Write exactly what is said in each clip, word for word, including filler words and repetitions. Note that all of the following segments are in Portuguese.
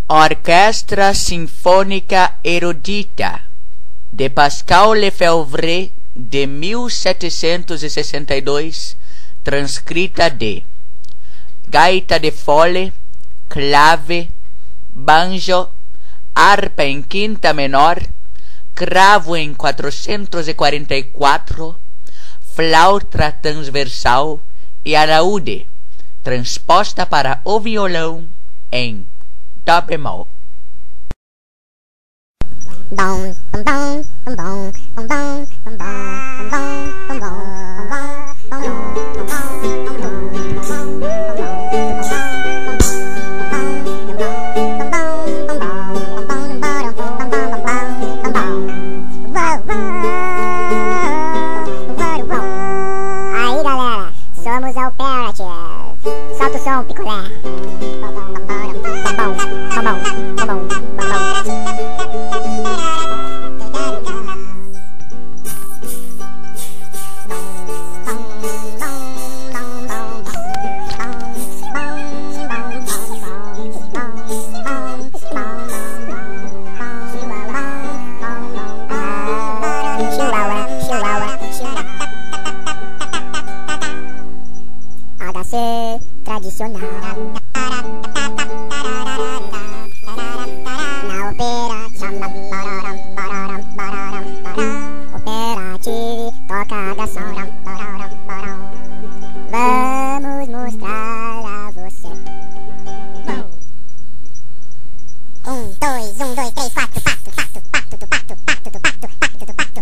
Orquestra Sinfônica Erudita, de Pascal Lefebvre, de mil setecentos e sessenta e dois, transcrita de gaita de fole, clave, banjo, harpa em quinta menor, cravo em quatrocentos e quarenta e quatro, flauta transversal e alaúde, transposta para o violão em dó bemol. Bom, bom, bom, bom, bom, bom, bom, bom, bom, bom, aí galera, somos Operative. Solta o som, picolé. A dança tradicional na operação, Operative toca a dança. Vamos mostrar a você. Um, dois, um, dois, três, quatro, pato, pato, pato, do pato, pato, do pato, pato, do pato.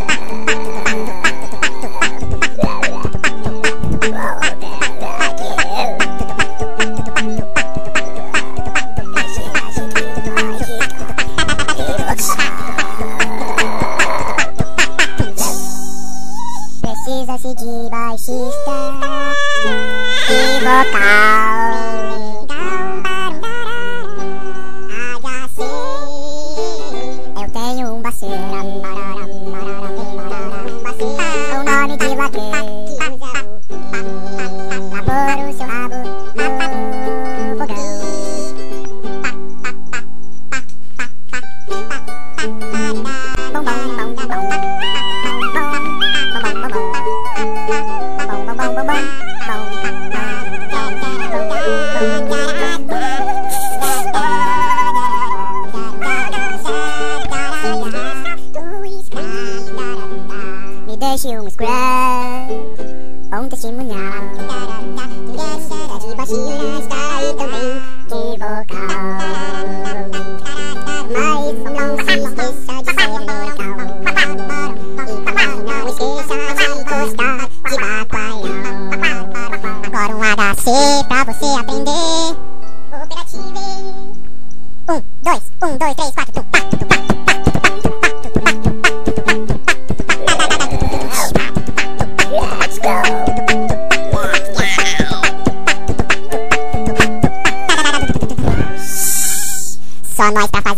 Precisa-se de baixista e vocal. H C, eu tenho um baceiro, o nome de vaqueiro. Labora o seu rabo no fogão. Bom, bom, bom, bom, bom. Me deixe um scrub, um testemunhal. Precisa de baixista e também de vocal. Mas não se esqueça de ser legal. E também não esqueça de gostar de bacalhau. Agora um H C pra você aprender. Operative. Um, dois, um, dois, três, quatro, tu, pato, tu, pato, pato, tu, pato, tu, pato, tu, pato, tu, pato, tu, pato, tu, pato, tu, pato, let's go. Só nós pra fazer.